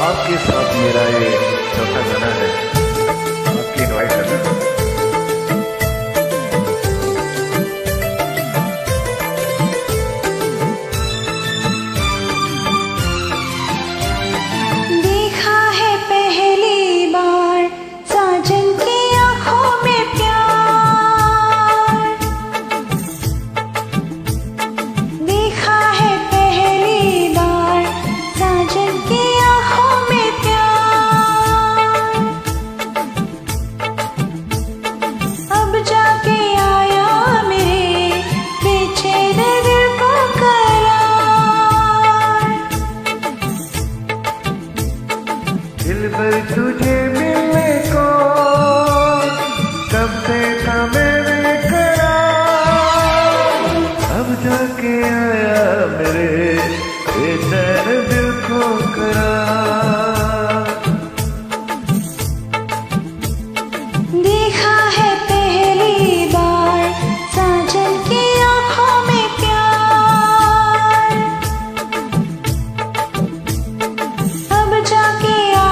आपके साथ मेरा ये चौथा गाना है, आपकी इनवाइट करना। दिलबर तुझे मिलने को कब से था मैंने करार, अब जाके आया मेरे बेचैन दिल को करार। देखा है पहली बार साजन की आँखों में प्यार, अब जाके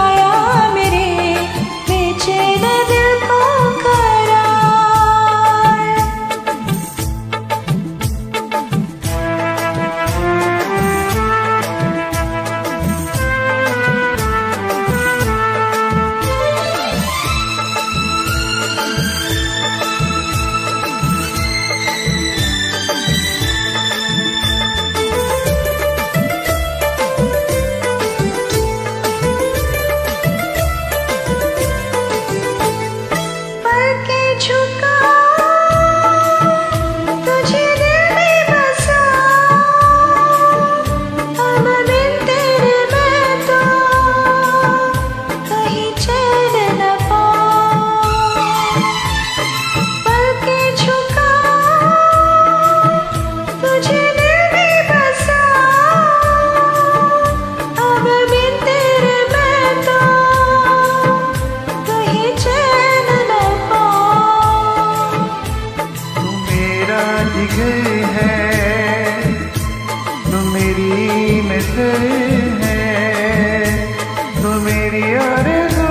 तो मेरी नजर है, तो मेरी आरज़ू,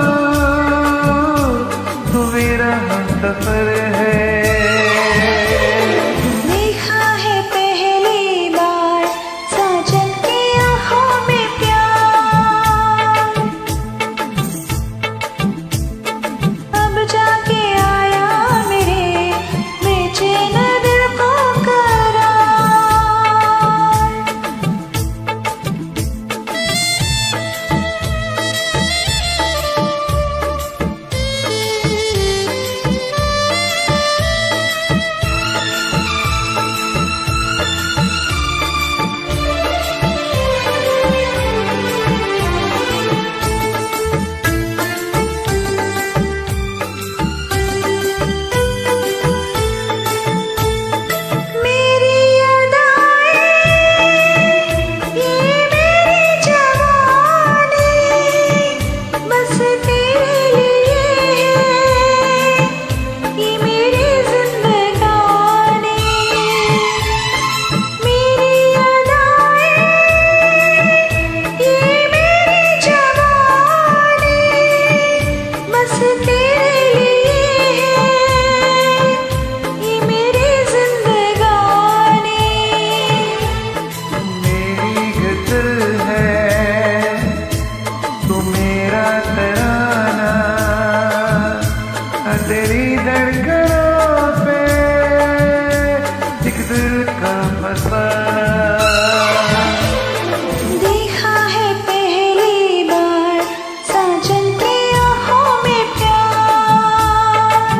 तो मेरा हमसफर है। देखा है पहली बार साजन की आँखों में प्यार, अब जाके आया मेरे बेचैन दिल को करार। तेरी धड़कनों पे एक दिल का फसाना। देखा है पहली बार साजन की आँखों में प्यार,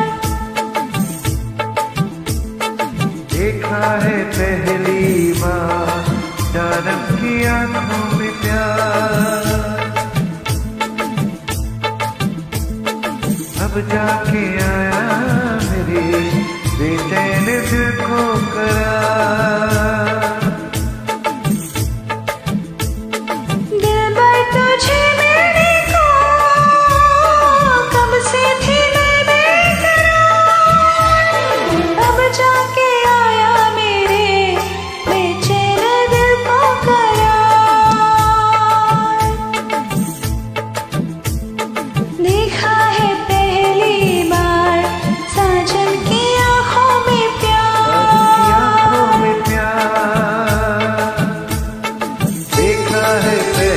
देखा है पहली बार जानम की आँखों में प्यार, अब जाके आया मेरे बेचैन दिल को करार। दिलबर तुझे मिलने को कब से थी मैं बेकरार, अब जाके आया मेरे बेचैन दिल को करार। है